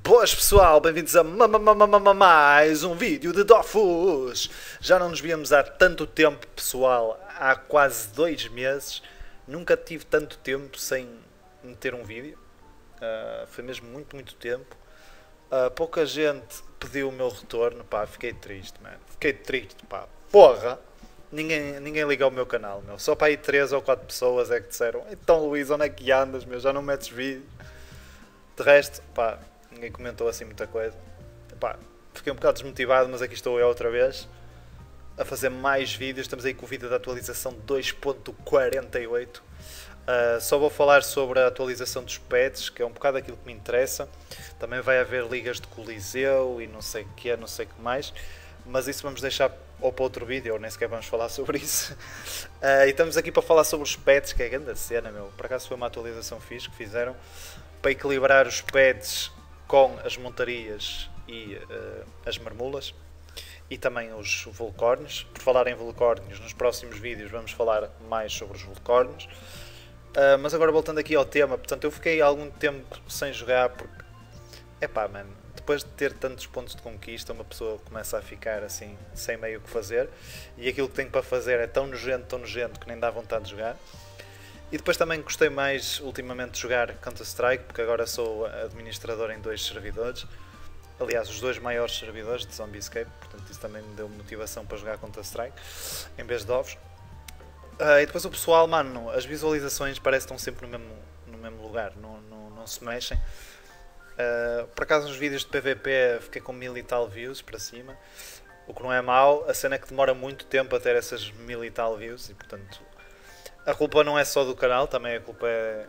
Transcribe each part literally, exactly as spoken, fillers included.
Boas pessoal, bem-vindos a ma- ma- ma- ma- ma- mais um vídeo de Dofus. Já não nos víamos há tanto tempo, pessoal, há quase dois meses. Nunca tive tanto tempo sem meter um vídeo. Uh, foi mesmo muito, muito tempo. Uh, pouca gente pediu o meu retorno, pá, fiquei triste, mano. Fiquei triste, pá. Porra! Ninguém, ninguém liga ao meu canal, meu. Só para aí três ou quatro pessoas é que disseram: então Luís, onde é que andas, meu? Já não metes vídeo. De resto, pá, ninguém comentou assim muita coisa. Pá, fiquei um bocado desmotivado, mas aqui estou eu outra vez a fazer mais vídeos. Estamos aí com o vídeo da atualização dois ponto quarenta e oito. Uh, só vou falar sobre a atualização dos pets, que é um bocado aquilo que me interessa. Também vai haver ligas de Coliseu e não sei o que é, não sei o que mais. Mas isso vamos deixar ou para outro vídeo, ou nem sequer vamos falar sobre isso. Uh, e estamos aqui para falar sobre os pets, que é a grande cena, meu. Por acaso foi uma atualização fixe que fizeram para equilibrar os pets com as montarias e uh, as marmulas. E também os vulcórnios. Por falar em vulcórnios, nos próximos vídeos vamos falar mais sobre os vulcórnios. Uh, mas agora voltando aqui ao tema, portanto eu fiquei algum tempo sem jogar porque, epá, mano, depois de ter tantos pontos de conquista uma pessoa começa a ficar assim, sem meio o que fazer, e aquilo que tem para fazer é tão nojento, tão nojento que nem dá vontade de jogar. E depois também gostei mais ultimamente de jogar Counter-Strike, porque agora sou administrador em dois servidores, aliás os dois maiores servidores de Zombie Escape, portanto isso também me deu motivação para jogar Counter-Strike em vez de ovos. Uh, e depois o pessoal, mano, as visualizações parecem que estão sempre no mesmo, no mesmo lugar, não, não, não se mexem. Uh, por acaso nos vídeos de P V P fiquei com mil e tal views para cima, o que não é mau. A cena é que demora muito tempo a ter essas mil e tal views e portanto a culpa não é só do canal, também a culpa é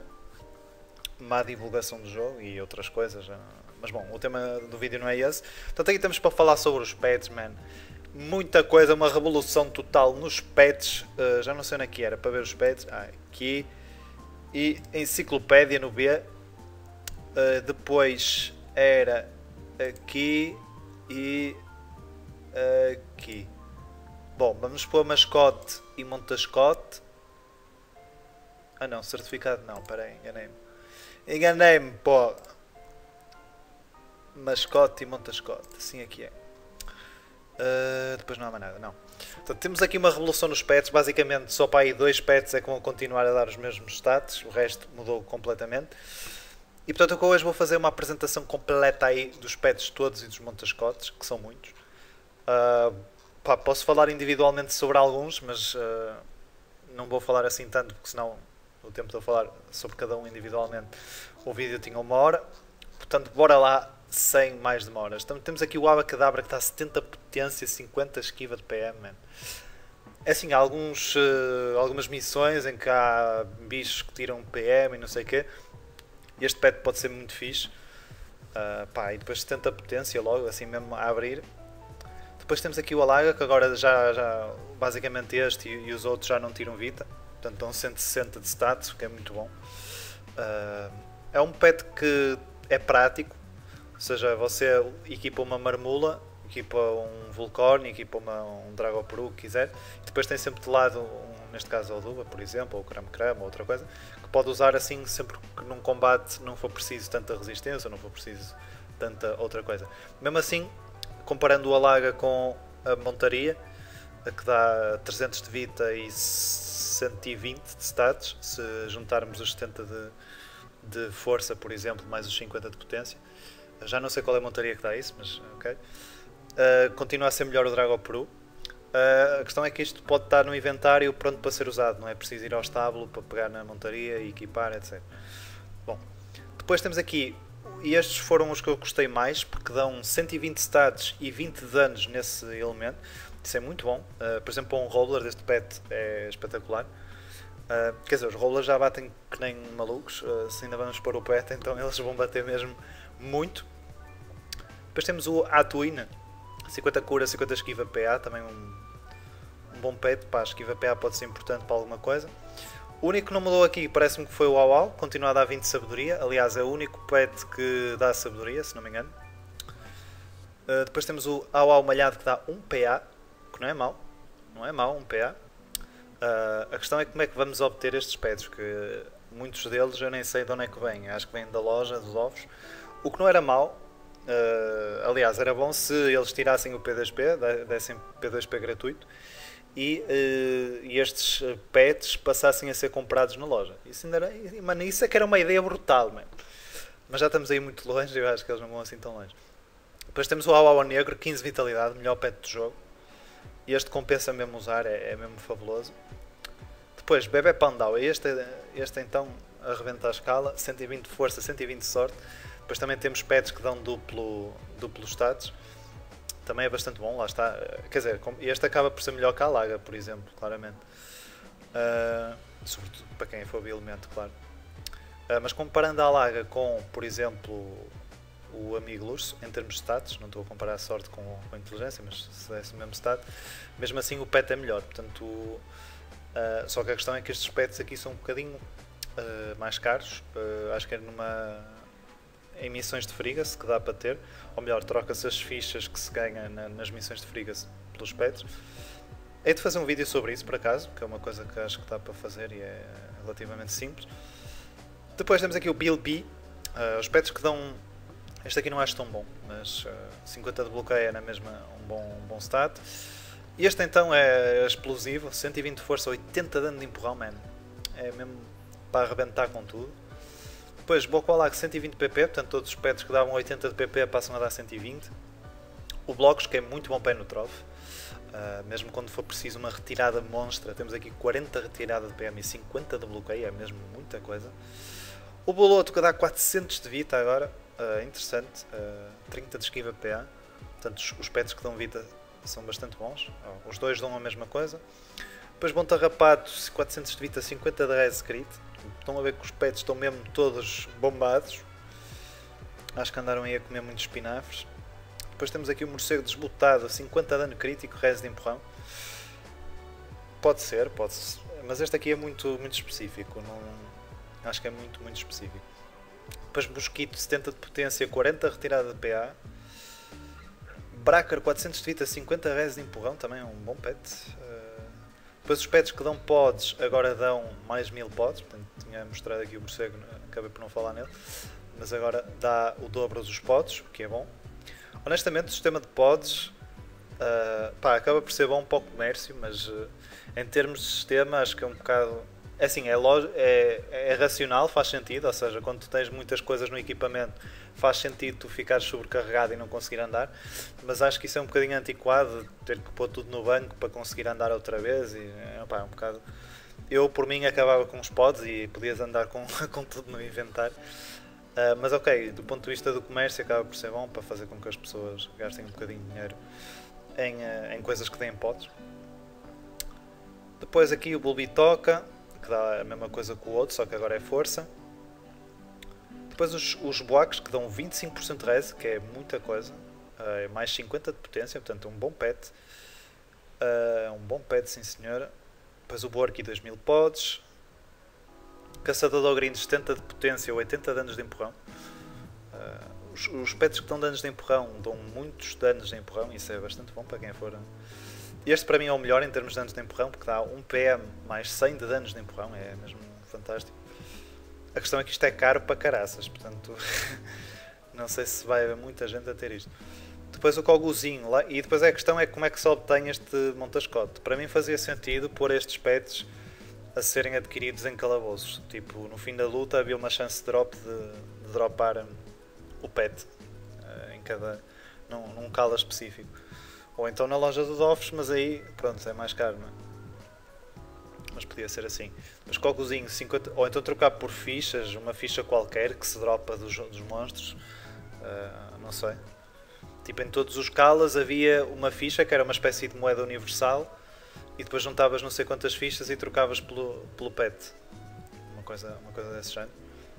má divulgação do jogo e outras coisas. Uh, mas bom, o tema do vídeo não é esse. Portanto aqui temos para falar sobre os pets, man. Muita coisa, uma revolução total nos pets. Uh, já não sei onde é que era para ver os pets. Ah, aqui. E enciclopédia no B. Uh, depois era aqui e aqui. Bom, vamos pôr mascote e montascote. Ah não, certificado não, peraí, enganei-me. Enganei-me, pô. Mascote e montascote, assim aqui é. Uh, depois não há mais nada, não. Portanto, temos aqui uma revolução nos pets. Basicamente só para aí dois pets é que vão continuar a dar os mesmos stats. O resto mudou completamente. E portanto eu hoje vou fazer uma apresentação completa aí dos pets todos e dos montascotes, que são muitos. Uh, pá, posso falar individualmente sobre alguns, mas uh, não vou falar assim tanto, porque senão o tempo de eu falar sobre cada um individualmente o vídeo tinha uma hora. Portanto, bora lá, sem mais demoras. Então, temos aqui o Abacadabra que está a setenta potência, cinquenta esquiva de P M, man. É assim, há alguns, uh, algumas missões em que há bichos que tiram P M e não sei o quê. Este pet pode ser muito fixe. Uh, pá, e depois setenta potência logo, assim mesmo a abrir. Depois temos aqui o Alaga, que agora já, já basicamente este e, e os outros já não tiram vida. Portanto, dão cento e sessenta de status, o que é muito bom. Uh, é um pet que é prático. Ou seja, você equipa uma marmula, equipa um vulcórnio, equipa uma, um Dragoperu, que quiser. E depois tem sempre de lado, um, neste caso a Oduba, por exemplo, ou o Crame Crame, ou outra coisa, que pode usar assim sempre que num combate não for preciso tanta resistência, não for preciso tanta outra coisa. Mesmo assim, comparando o Alaga com a montaria, a que dá trezentos de vida e cento e vinte de stats, se juntarmos os setenta de, de força, por exemplo, mais os cinquenta de potência. Já não sei qual é a montaria que dá isso, mas ok. Uh, continua a ser melhor o Dragoperu. Uh, a questão é que isto pode estar no inventário pronto para ser usado, não é preciso ir ao estábulo para pegar na montaria e equipar, etcétera. Bom, depois temos aqui, e estes foram os que eu gostei mais, porque dão cento e vinte stats e vinte de danos nesse elemento. Isso é muito bom. Uh, por exemplo, um roller deste pet é espetacular. Uh, quer dizer, os rollers já batem que nem malucos. Uh, se ainda vamos pôr o pet, então eles vão bater mesmo muito. Depois temos o Atuina, cinquenta cura, cinquenta esquiva P A, também um, um bom pet. Pá, a esquiva P A pode ser importante para alguma coisa. O único que não mudou aqui parece-me que foi o Au Au, continua a dar vinte de sabedoria. Aliás, é o único pet que dá sabedoria, se não me engano. Uh, depois temos o Au Au malhado que dá um P A, que não é mau, não é mau, um P A. Uh, a questão é como é que vamos obter estes pets, porque muitos deles eu nem sei de onde é que vêm, acho que vêm da loja dos ovos. O que não era mau, Uh, aliás, era bom se eles tirassem o P dois P, dessem P dois P gratuito, e, uh, e estes pets passassem a ser comprados na loja. Isso, ainda era, mano, isso é que era uma ideia brutal, mano. Mas já estamos aí muito longe, eu acho que eles não vão assim tão longe. Depois temos o Au Negro, quinze vitalidade, melhor pet do jogo. Este compensa mesmo usar, é, é mesmo fabuloso. Depois, Bebê Pandau, este, este então arrebenta a escala, cento e vinte de força, cento e vinte de sorte. Depois também temos pets que dão duplo, duplo status. Também é bastante bom, lá está. Quer dizer, este acaba por ser melhor que a Alaga, por exemplo, claramente. Uh, sobretudo para quem é fogo elemento, claro. Uh, mas comparando a Alaga com, por exemplo, o Amigo Urso, em termos de status, não estou a comparar a sorte com, com a inteligência, mas se desse o mesmo stat, mesmo assim o pet é melhor. Portanto, uh, só que a questão é que estes pets aqui são um bocadinho uh, mais caros. Uh, acho que é numa... em missões de Frigga-se que dá para ter, ou melhor, troca-se as fichas que se ganha na, nas missões de Frigga-se pelos pets. Hei de fazer um vídeo sobre isso, por acaso, que é uma coisa que acho que dá para fazer e é relativamente simples. Depois temos aqui o Bill B, uh, os pets que dão... Este aqui não acho tão bom, mas uh, cinquenta de bloqueio é na mesma um bom, um bom stat. Este então é explosivo, cento e vinte de força, oitenta de dano de empurrão, man. É mesmo para arrebentar com tudo. Depois, Bokoalag cento e vinte de P P, portanto todos os pets que davam oitenta de P P passam a dar cento e vinte. O Blocos, que é muito bom pé no trofe, uh, mesmo quando for preciso uma retirada monstra, temos aqui quarenta retirada de P M e cinquenta de bloqueio, é mesmo muita coisa. O Boloto, que dá quatrocentos de Vita agora, uh, interessante, uh, trinta de esquiva P A, portanto os, os pets que dão Vita são bastante bons, oh, os dois dão a mesma coisa. Depois Bontarrapato, quatrocentos de Vita, cinquenta de Res Crit. Estão a ver que os pets estão mesmo todos bombados. Acho que andaram aí a comer muitos espinafres. Depois temos aqui o Morcego Desbotado, cinquenta de dano crítico, res de empurrão. Pode ser, pode ser. Mas este aqui é muito, muito específico. Não... Acho que é muito, muito específico. Depois Mosquito, setenta de potência, quarenta retirada de P A. Bracker, quatrocentos de Vita, cinquenta res de empurrão. Também é um bom pet. Depois os pets que dão pods agora dão mais mil pods, portanto tinha mostrado aqui o morcego, acabei por não falar nele, mas agora dá o dobro dos pods, o que é bom. Honestamente o sistema de pods uh, pá, acaba por ser bom para o comércio, mas uh, em termos de sistema acho que é um bocado... É assim, é, é, é racional, faz sentido, ou seja, quando tu tens muitas coisas no equipamento faz sentido tu ficares sobrecarregado e não conseguir andar, mas acho que isso é um bocadinho antiquado, ter que pôr tudo no banco para conseguir andar outra vez, e opa, é um bocado... Eu por mim acabava com os pods e podias andar com, com tudo no inventário, uh, mas ok, do ponto de vista do comércio acaba por ser bom para fazer com que as pessoas gastem um bocadinho de dinheiro em, uh, em coisas que deem pods. Depois aqui o Bulbitoca, que dá a mesma coisa que o outro, só que agora é força. Depois os, os Boacos, que dão vinte e cinco por cento de res, que é muita coisa, uh, é mais cinquenta de potência, portanto um bom pet. Uh, um bom pet, sim senhora. Depois o Borky, dois mil pods. Caçador de Ogrinhos, setenta de potência, oitenta de danos de empurrão. Uh, os, os pets que dão danos de empurrão dão muitos danos de empurrão, isso é bastante bom para quem for... Este para mim é o melhor em termos de danos de empurrão, porque dá um P M mais cem de danos de empurrão, é mesmo fantástico. A questão é que isto é caro para caraças, portanto não sei se vai haver muita gente a ter isto. Depois o Koguzinho, lá, e depois a questão é como é que se obtém este montascote. Para mim fazia sentido pôr estes pets a serem adquiridos em calabouços. Tipo, no fim da luta havia uma chance de drop de, de dropar o pet em cada, num, num cala específico. Ou então na loja dos offs, mas aí, pronto, é mais caro, não é? Mas podia ser assim. Mas Koguzinho, cinquenta... ou então trocar por fichas, uma ficha qualquer que se dropa dos, dos monstros, uh, não sei. Tipo, em todos os calas havia uma ficha que era uma espécie de moeda universal e depois juntavas não sei quantas fichas e trocavas pelo, pelo pet. Uma coisa, uma coisa desse género.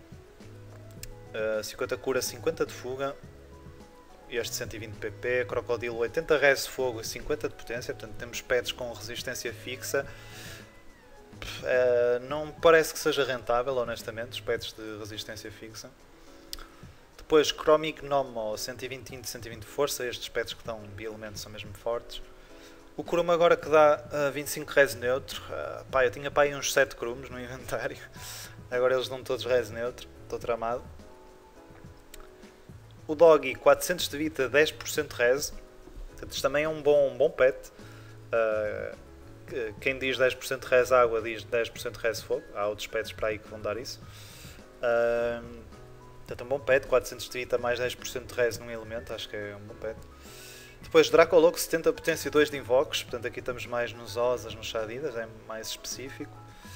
Uh, cinquenta cura, cinquenta de fuga. Este cento e vinte P P, Crocodilo oitenta res de fogo e cinquenta de potência, portanto temos pets com resistência fixa. Uh, não me parece que seja rentável, honestamente, os pets de resistência fixa. Depois Chromic Gnomo, cento e vinte de cento e vinte de força, estes pets que dão bi-elementos são mesmo fortes. O Kuruma agora que dá uh, vinte e cinco res neutro, uh, pá, eu tinha pá, aí uns sete Kurumos no inventário, agora eles dão todos res neutro, estou tramado. O Doggy, quatrocentos de vida, dez por cento res. Portanto, isto também é um bom, um bom pet. Uh, quem diz dez por cento res água diz dez por cento res fogo. Há outros pets para aí que vão dar isso. Uh, portanto, um bom pet. quatrocentos de vida mais dez por cento de res num elemento. Acho que é um bom pet. Depois, Dracoloco, setenta potência e dois de invocos. Portanto, aqui estamos mais nos Osas, nos Chadidas. É mais específico.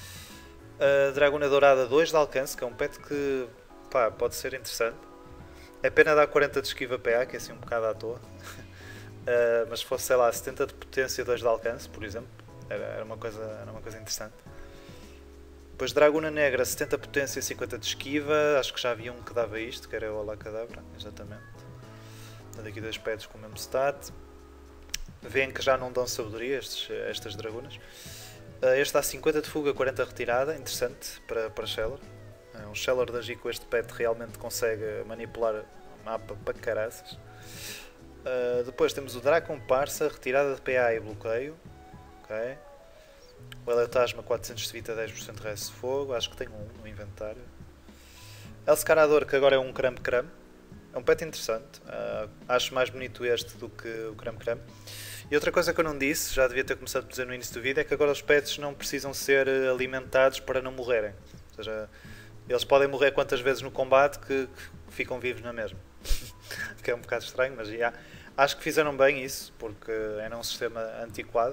Uh, Dragona Dourada, dois de alcance. Que é um pet que pá, pode ser interessante. É pena dar quarenta de esquiva P A, que é assim um bocado à toa. Uh, mas se fosse, sei lá, setenta de potência e dois de alcance, por exemplo, era, era, uma, coisa, era uma coisa interessante. Depois Dragona Negra, setenta de potência e cinquenta de esquiva. Acho que já havia um que dava isto, que era o Alacadabra, exatamente. Tenho aqui dois pets com o mesmo stat. Vêem que já não dão sabedoria estes, estas dragonas. Uh, este dá cinquenta de fuga, quarenta de retirada, interessante para, para Sheller. Um Sheller de agir com este pet realmente consegue manipular o mapa para caraças. Uh, depois temos o Dracon Parsa, retirada de P A e bloqueio. Okay. O Eletasma, quatrocentos de vida, dez por cento de resto de fogo. Acho que tem um no inventário. Elscarador, que agora é um Crame Crame. É um pet interessante. Uh, acho mais bonito este do que o Crame Crame. E outra coisa que eu não disse, já devia ter começado a dizer no início do vídeo, é que agora os pets não precisam ser alimentados para não morrerem. Ou seja, eles podem morrer quantas vezes no combate que, que ficam vivos na mesma. Que é um bocado estranho, mas já, acho que fizeram bem isso, porque era um sistema antiquado.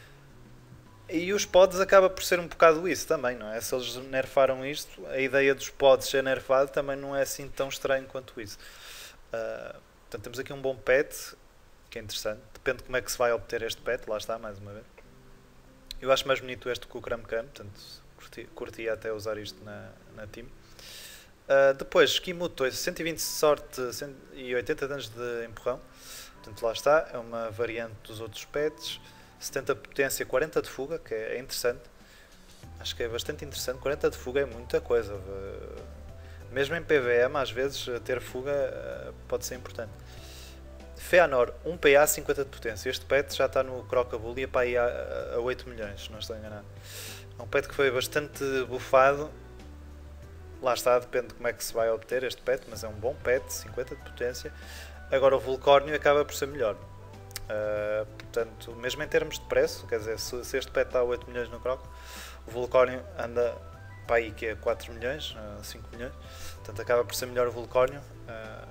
E os pods acaba por ser um bocado isso também, não é? Se eles nerfaram isto, a ideia dos pods ser nerfado também não é assim tão estranho quanto isso. Uh, portanto, temos aqui um bom pet, que é interessante. Depende de como é que se vai obter este pet, lá está, mais uma vez. Eu acho mais bonito este que o Crame Crame, portanto, curti, curti até usar isto na, na team. Uh, depois, Skimuto, cento e vinte de sorte cento e oitenta de danos de empurrão. Portanto, lá está, é uma variante dos outros pets. setenta de potência, quarenta de fuga, que é interessante. Acho que é bastante interessante. quarenta de fuga é muita coisa. Mesmo em P V M, às vezes, ter fuga pode ser importante. Feanor, um P A, cinquenta de potência. Este pet já está no Crocabully para ir a, a oito milhões, se não estou enganado. É um pet que foi bastante buffado. Lá está, depende de como é que se vai obter este pet, mas é um bom pet, cinquenta de potência. Agora o Vulcórnio acaba por ser melhor. Uh, portanto, mesmo em termos de preço, quer dizer, se, se este pet está a oito milhões no Croc, o Vulcórnio anda para aí que é quatro milhões, uh, cinco milhões. Portanto, acaba por ser melhor o Vulcórnio. Uh,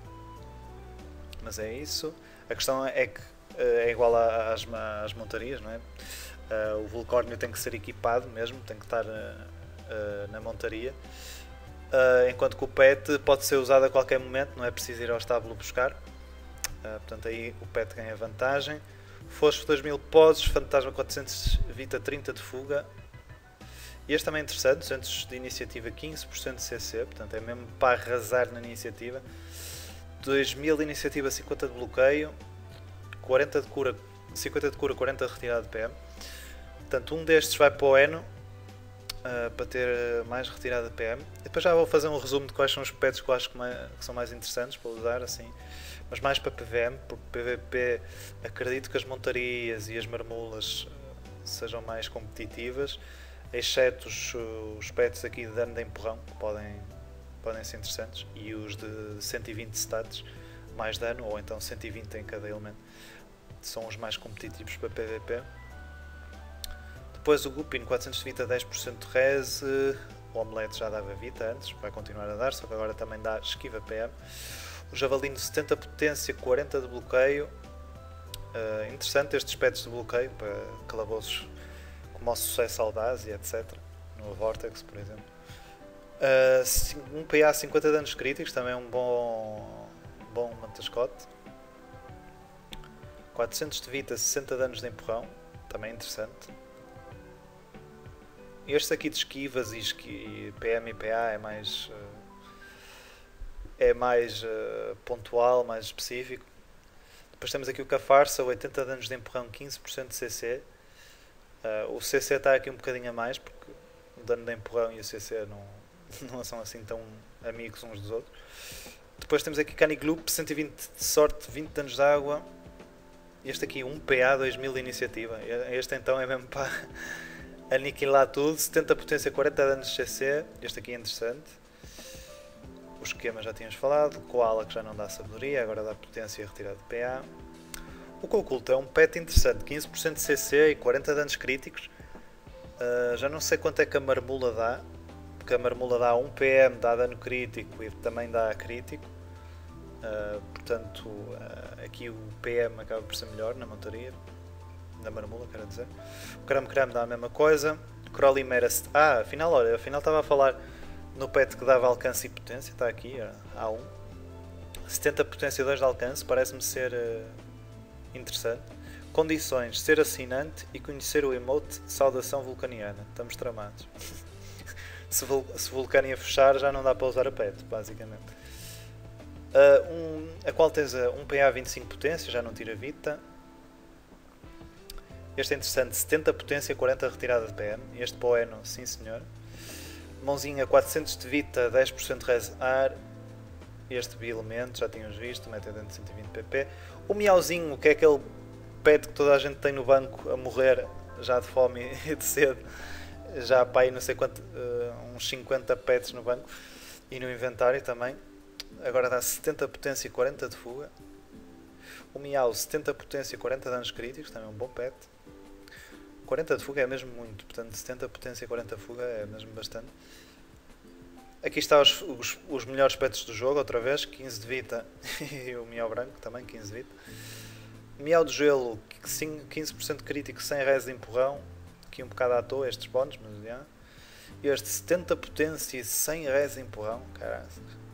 mas é isso. A questão é que uh, é igual às, às montarias, não é? Uh, o Vulcórnio tem que ser equipado mesmo, tem que estar uh, uh, na montaria. Uh, enquanto que o pet pode ser usado a qualquer momento, não é preciso ir ao estábulo buscar. Uh, portanto, aí o pet ganha vantagem. Fosfo dois mil poses, Fantasma quatrocentos, Vita trinta de fuga. E este também é interessante, duzentos de iniciativa, quinze por cento de C C, portanto é mesmo para arrasar na iniciativa. dois mil de iniciativa, cinquenta de bloqueio, quarenta de cura, cinquenta de cura, quarenta de retirada de P M. Portanto, um destes vai para o Eno. Uh, para ter mais retirada de P M. E depois já vou fazer um resumo de quais são os pets que eu acho que, mais, que são mais interessantes para usar, assim. Mas mais para P V M, porque P V P acredito que as montarias e as marmulas sejam mais competitivas, exceto os, os pets aqui de dano de empurrão, que podem, podem ser interessantes, e os de cento e vinte stats, mais dano, ou então cento e vinte em cada elemento, são os mais competitivos para P V P. Depois o Gupin, quatrocentos de Vita, dez por cento de res, o Omelete já dava Vita antes, vai continuar a dar, só que agora também dá esquiva P M. O Javalino, setenta de potência, quarenta de bloqueio. Uh, interessante estes pets de bloqueio para calabouços como o Sucesso Audaz e etcétera. No Vortex, por exemplo. Uh, um P A, cinquenta danos críticos, também é um bom, bom mantascote. quatrocentos de Vita, sessenta danos de empurrão, também é interessante. Este aqui de esquivas e esqui, P M e P A é mais, é mais uh, pontual, mais específico. Depois temos aqui o Cafarsa, oitenta danos de empurrão, quinze por cento de C C. Uh, o C C está aqui um bocadinho a mais, porque o dano de empurrão e o C C não, não são assim tão amigos uns dos outros. Depois temos aqui Canigloop, cento e vinte de sorte, vinte danos de água. Este aqui, um P A, dois mil de iniciativa. Este então é mesmo para aniquilar tudo. setenta potência, quarenta danos de C C. Este aqui é interessante. O esquema já tínhamos falado. Koala, que já não dá sabedoria, agora dá potência e retirada de P A. O Coculto é um pet interessante, quinze por cento de C C e quarenta danos críticos. Uh, já não sei quanto é que a Marmula dá, porque a Marmula dá um P M, dá dano crítico e também dá crítico. Uh, portanto, uh, aqui o P M acaba por ser melhor na montaria, na Marmula, quero dizer. O Cram Cram dá a mesma coisa. Crowley Ah, afinal, olha, afinal estava a falar no pet que dava alcance e potência, está aqui, A um. setenta potência dois de alcance, parece-me ser uh, interessante. Condições, ser assinante e conhecer o emote Saudação Vulcaniana. Estamos tramados. se, Vul se Vulcania fechar já não dá para usar a pet, basicamente. Uh, um, a qual tens uh, um P A vinte e cinco potência, já não tira Vita. Este é interessante, setenta potência, quarenta retirada de P M. Este Poeno, sim senhor. Mãozinha quatrocentos de Vita, dez por cento de res ar. Este Bi-Elemento, já tínhamos visto, mete dentro de cento e vinte P P. O Miauzinho, que é aquele pet que toda a gente tem no banco a morrer, já de fome e de sede. Já pá, não sei quanto, uh, uns cinquenta pets no banco. E no inventário também. Agora dá setenta potência e quarenta de fuga. O Miau, setenta potência e quarenta danos críticos, também é um bom pet. quarenta de fuga é mesmo muito, portanto setenta potência e quarenta de fuga é mesmo bastante. Aqui está os, os, os melhores pets do jogo, outra vez, quinze de Vita e o Miau branco também, quinze de Vita. Miau de Gelo, quinze por cento crítico, sem res de empurrão, aqui um bocado à toa estes bónus, mas já. E este setenta potência e cem res de empurrão, caralho.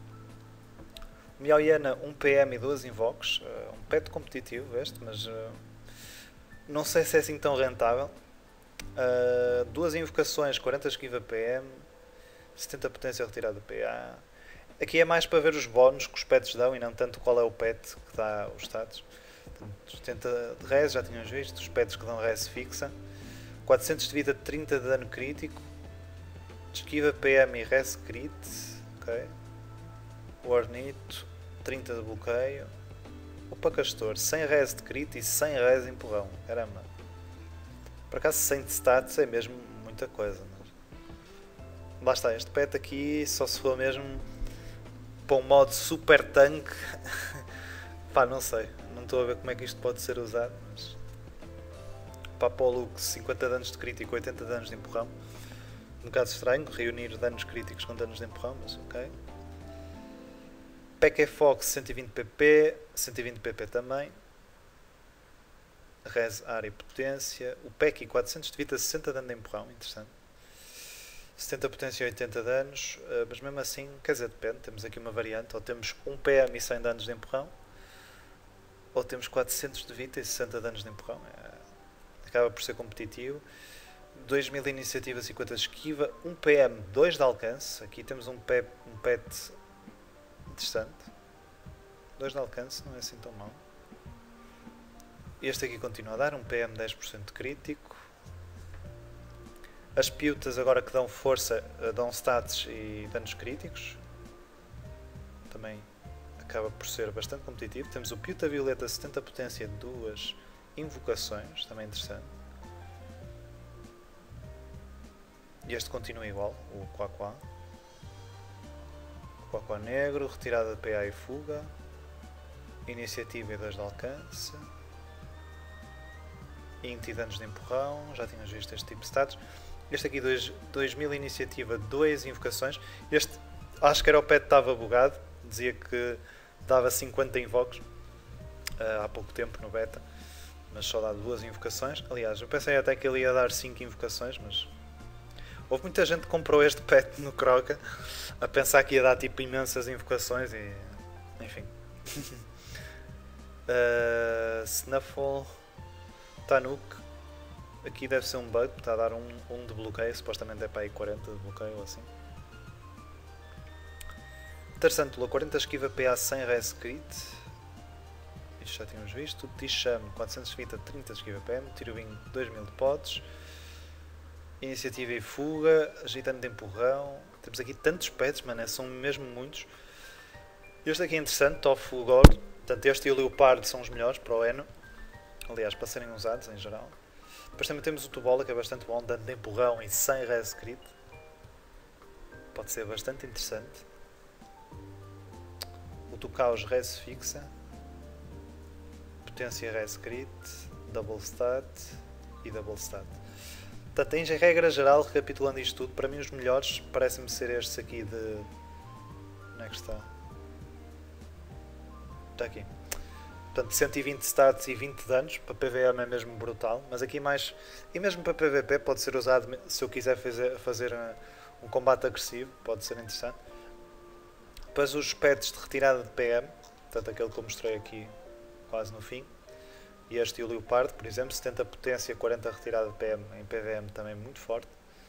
O Miau Iana, um P M e dois invoques, uh, um pet competitivo este, mas uh, não sei se é assim tão rentável. Uh, duas invocações, quarenta esquiva P M, setenta potência retirada P A. Aqui é mais para ver os bónus que os pets dão e não tanto qual é o pet que dá os status. setenta de res, já tínhamos visto, os pets que dão res fixa. quatrocentos de vida, trinta de dano crítico. Esquiva P M e res crit. Okay. O Ornito, trinta de bloqueio. O Pacastor, cem res de crit e cem res de empurrão. Caramba. Por acaso cem de stats é mesmo muita coisa. Mas... lá está, este pet aqui só se for mesmo para um modo super tanque. Pá, não sei. Não estou a ver como é que isto pode ser usado. Mas... pá, para o Lux, cinquenta danos de crítico, oitenta danos de empurrão. Um bocado estranho, reunir danos críticos com danos de empurrão, mas ok. P K Fox, cento e vinte P P, cento e vinte P P também. Res, ar e potência. O P E K, quatrocentos de vida, sessenta dano de empurrão, interessante. setenta potência e oitenta danos, mas mesmo assim, quer dizer, depende, temos aqui uma variante, ou temos um P M e cem danos de empurrão, ou temos quatrocentos de vida e sessenta danos de empurrão, é, acaba por ser competitivo. dois mil de iniciativa, cinquenta de esquiva, um P M, dois de alcance, aqui temos um, pet, um pet interessante, dois de alcance, não é assim tão mau. Este aqui continua a dar, um P M dez por cento crítico. As piutas agora que dão força, dão stats e danos críticos. Também acaba por ser bastante competitivo. Temos o Piuta Violeta, setenta potência, duas invocações, também interessante. E este continua igual, o Quaquá. Quaquá negro, retirada de P A e fuga. Iniciativa e dois de alcance. Int e danos de empurrão, já tínhamos visto este tipo de status. Este aqui, dois mil iniciativa, duas invocações. Este, acho que era o pet que estava bugado, dizia que dava cinquenta invoques uh, há pouco tempo no beta, mas só dá duas invocações. Aliás, eu pensei até que ele ia dar cinco invocações, mas houve muita gente que comprou este pet no Croca a pensar que ia dar tipo imensas invocações e enfim. uh, Snuffle. Tanuk, aqui deve ser um bug, está a dar um, um de bloqueio, supostamente é para aí quarenta de bloqueio ou assim. Tarsantula, quarenta esquiva P A, cem res crit. Isto já tínhamos visto. Tisham, quatrocentos de vida, trinta esquiva P M. Tirubim, dois mil de potes. Iniciativa e fuga, agitando de empurrão. Temos aqui tantos pets, mano, são mesmo muitos. Este aqui é interessante, Tofu Gore. Portanto, este e o Leopardo são os melhores para o Eno. Aliás, para serem usados em geral. Depois também temos o Tubola, que é bastante bom, dando de empurrão e cem res crit. Pode ser bastante interessante. Autocaus res fixa, potência res crit, double stat e double stat. Portanto, em regra geral, recapitulando isto tudo, para mim os melhores parecem-me ser estes aqui de... Onde é que está? Está aqui. Portanto, cento e vinte stats e vinte danos, para P V M é mesmo brutal, mas aqui mais... E mesmo para P V P pode ser usado, se eu quiser fazer, fazer um combate agressivo, pode ser interessante. Depois os pets de retirada de P M, portanto aquele que eu mostrei aqui quase no fim. E este e o Leopardo, por exemplo, setenta potência, quarenta retirada de P M em P V M também muito forte.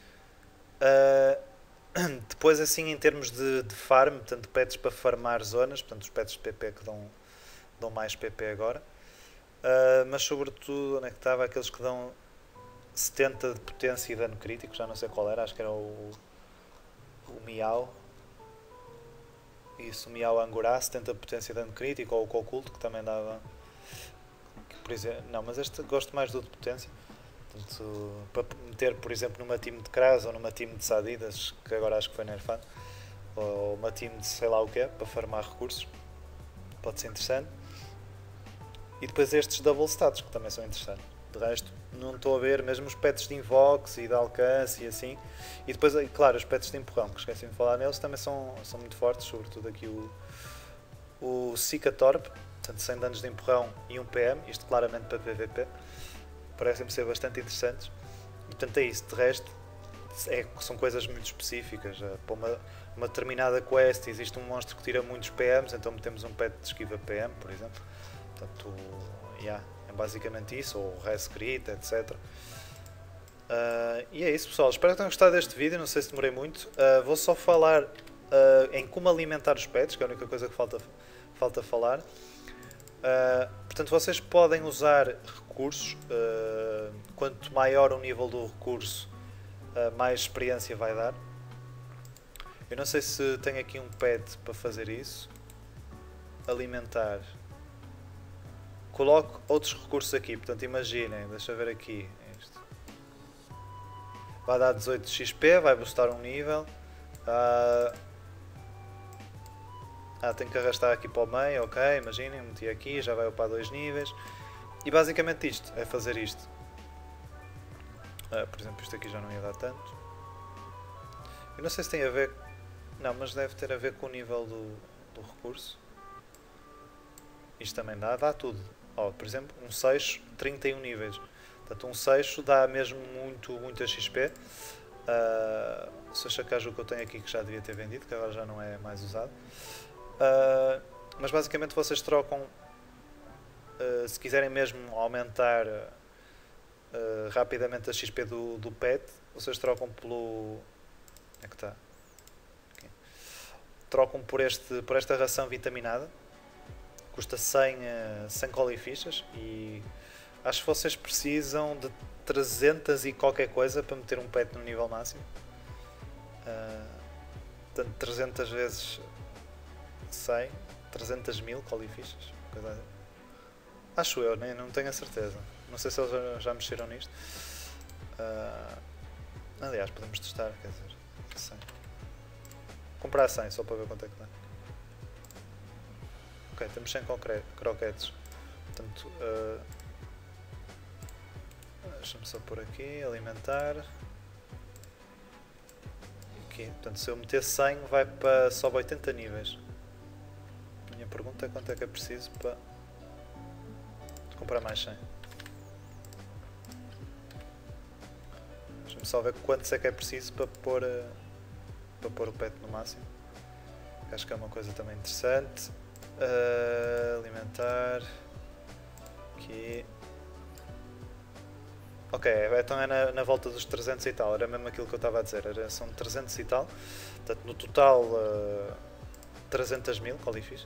Uh, depois assim em termos de, de farm, portanto pets para farmar zonas, portanto os pets de P P que dão, dão mais P P agora. Uh, mas sobretudo, onde é que estava? Aqueles que dão setenta de potência e dano crítico, já não sei qual era, acho que era o, o Miau. Isso, o Miau Angorá, setenta de potência e dano crítico, ou o Coculto, que também dava... Por exemplo, não, mas este gosto mais do de potência. Portanto, para meter, por exemplo, numa team de Kraz ou numa team de Sadidas, que agora acho que foi nerfado, ou uma team de sei lá o que é, para farmar recursos, pode ser interessante. E depois estes double stats, que também são interessantes. De resto, não estou a ver, mesmo os pets de Invox e de alcance e assim. E depois, claro, os pets de empurrão, que esqueci de falar neles, também são, são muito fortes, sobretudo aqui o, o Cicatorp. Portanto, cem danos de empurrão e um P M, isto claramente para P V P, parecem-me ser bastante interessantes. E portanto é isso, de resto é, são coisas muito específicas. Para uma, uma determinada quest existe um monstro que tira muitos P Ms, então metemos um pet de esquiva P M, por exemplo. Portanto, yeah, é basicamente isso, ou res crit, etcétera. Uh, e é isso, pessoal, espero que tenham gostado deste vídeo, não sei se demorei muito. Uh, vou só falar uh, em como alimentar os pets, que é a única coisa que falta, falta falar. Uh, portanto, vocês podem usar recursos, uh, quanto maior o nível do recurso, uh, mais experiência vai dar. Eu não sei se tenho aqui um pet para fazer isso. Alimentar. Coloco outros recursos aqui, portanto imaginem, deixa eu ver aqui. Isto. Vai dar dezoito de X P, vai boostar um nível. Uh, Ah, tenho que arrastar aqui para o meio, ok, imaginem, meti aqui, já vai upar dois níveis. E basicamente isto, é fazer isto. Ah, por exemplo, isto aqui já não ia dar tanto. Eu não sei se tem a ver... Não, mas deve ter a ver com o nível do, do recurso. Isto também dá, dá tudo. Oh, por exemplo, um seixo, trinta e um níveis. Portanto, um seixo dá mesmo muito, muita X P. Uh, o Seixacaju que eu tenho aqui que já devia ter vendido, que agora já não é mais usado. Uh, mas basicamente vocês trocam, uh, se quiserem mesmo aumentar uh, rapidamente a X P do, do pet, vocês trocam pelo... Onde é que está? Aqui. Trocam por, este, por esta ração vitaminada, custa cem, uh, cem colifichas e acho que vocês precisam de trezentas e qualquer coisa para meter um pet no nível máximo. Uh, portanto, trezentas vezes cem, trezentas mil colifichas, coisa assim. Acho eu, nem, não tenho a certeza. Não sei se eles já, já mexeram nisto. Uh, aliás, podemos testar, quer dizer, cem. Comprar cem só para ver quanto é que dá. Ok, temos cem croquetes. Portanto, uh, deixa-me só por aqui, alimentar. Aqui, portanto, se eu meter cem, vai para sobe oitenta níveis. A minha pergunta é quanto é que é preciso para comprar mais cem. Deixa-me só ver quantos é que é preciso para pôr, para pôr o pet no máximo. Acho que é uma coisa também interessante. Uh, alimentar. Aqui. Ok, então é na, na volta dos trezentos e tal, era mesmo aquilo que eu estava a dizer, era, são trezentos e tal. Portanto, no total, uh, trezentas mil colifichas,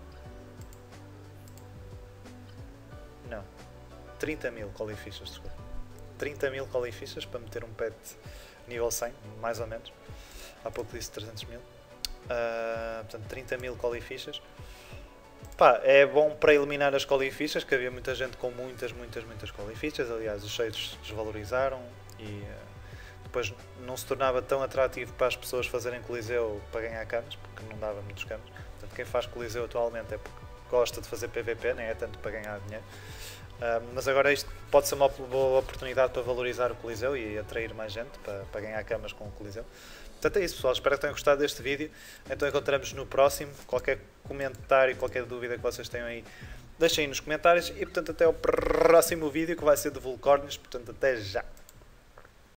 não? Não. trinta mil colifichas, desculpa. trinta mil colifichas para meter um pet nível cem, mais ou menos. Há pouco disse trezentos mil. Uh, portanto, trinta mil colifichas. Pá, é bom para eliminar as colifichas, que havia muita gente com muitas, muitas, muitas colifichas. Aliás, os cheiros desvalorizaram e uh, depois não se tornava tão atrativo para as pessoas fazerem coliseu para ganhar canos, porque não dava muitos canos. Portanto, quem faz Coliseu atualmente é porque gosta de fazer P V P, nem é tanto para ganhar dinheiro. Uh, mas agora isto pode ser uma boa oportunidade para valorizar o Coliseu e atrair mais gente para, para ganhar camas com o Coliseu. Portanto é isso, pessoal, espero que tenham gostado deste vídeo. Então encontramos no próximo. Qualquer comentário, qualquer dúvida que vocês tenham aí, deixem aí nos comentários. E portanto até ao próximo vídeo, que vai ser de Vulcórnios. Portanto até já!